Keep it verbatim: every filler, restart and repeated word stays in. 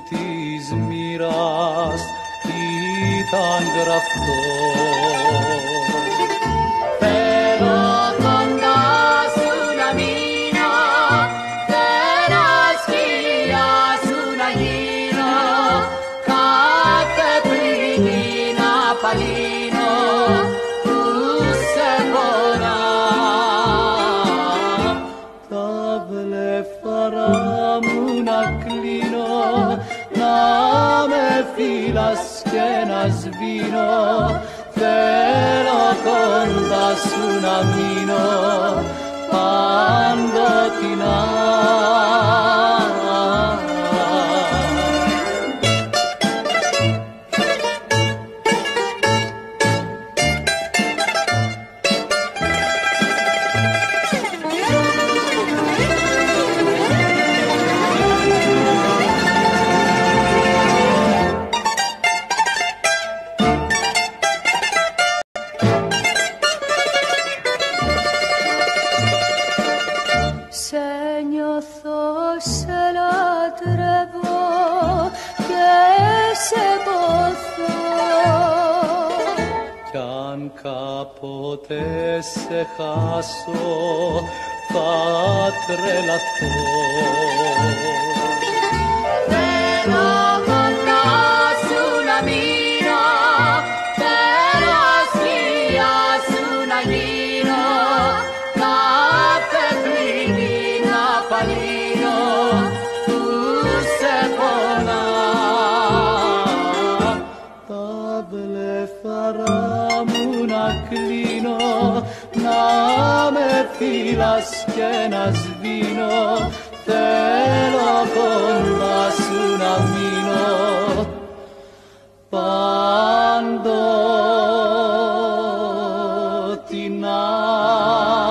της μοίρας ήταν γραφτό. Θέλω κοντά σου να μείνω, θέλω σκιά σου να γίνω, κάθε πληγή να παλύνω που σε πονά. Τα βλεφαρά μου να κλείνω, να με φύλας και να σβήνω, θέλω κοντά σου να μείνω παντοτινά. Κάποτε σε χάσω θα τρελαθώ. Θέλω κοντά σου να μείνω, θέλω σκιά σου να γίνω, κάθε πληγή να παλύνω που σε πονά. Τα βλεφαρά να κλείνω, να με φύλας και να σβήνω, θέλω κοντά σου να μείνω παντοτινά.